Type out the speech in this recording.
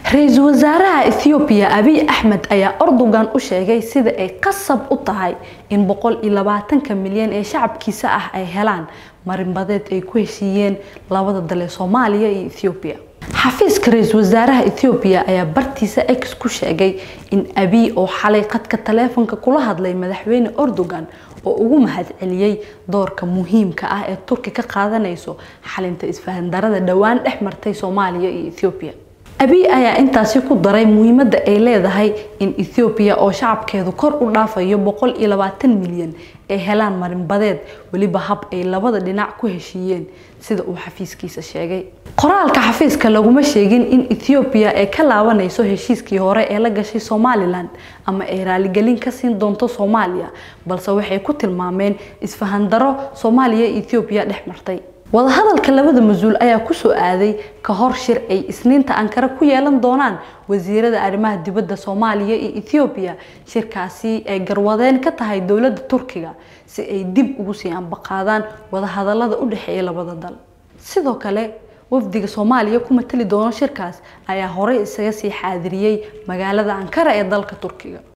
رئيس وزراء إثيوبيا أبي أحمد أيا أردوغان أشيغي سيدا أي قصب أطاعي إن بقول إلا 20 مليون أي شعب كيساء أي هلان مرين بدات أي كويسيين لابد دالي صوماليا أي إثيوبيا حفيز رئيس وزراء إثيوبيا أيا برتيسا إكس كوشيغي إن أبي أو حالي قد كتلافن ككلها دلي مدحوين أردوغان oo ugu mahad celiyay doorka muhiimka ah ee Turkiga ka qaadanayso xalinta isfahan darada dhawaan dhexmartay Soomaaliya iyo Ethiopia. Abiy ayaa intaasi ku daray muhiimadda ay leedahay in Ethiopia oo shacabkeedu kor u dhaafayo 120 milyan ay helaan marin badeed waliba hab ay labada dhinac ku heshiiyeen sida uu xafiiskiisa sheegay. qoraalka xafiiska laguma sheegin in Ethiopia ay ka laabanayso heshiiskii hore ee la gashay Somaliland ama ay raaligelin ka siin doonto Soomaaliya balse waxay ku tilmaameen isfahan daro Soomaaliya iyo Ethiopia dhexmartay. wada hadalka labada mas'uul ayaa ku soo aaday ka hor shir ay Isniinta Ankara ku yeelan doonaan wasiirada arrimaha dibadda Soomaaliya iyo Ethiopia shirkaasi ay garwadeen ka tahay dawladda Turkiga si ay dib ugu sii anbaqaadaan wada hadallada u dhaxeeya labada dal. sidoo kale wafdiga Soomaaliya kuma tali doono shirkaas ayaa hore isaga sii xaadiriyay magaalada Ankara ee dalka Turkiga.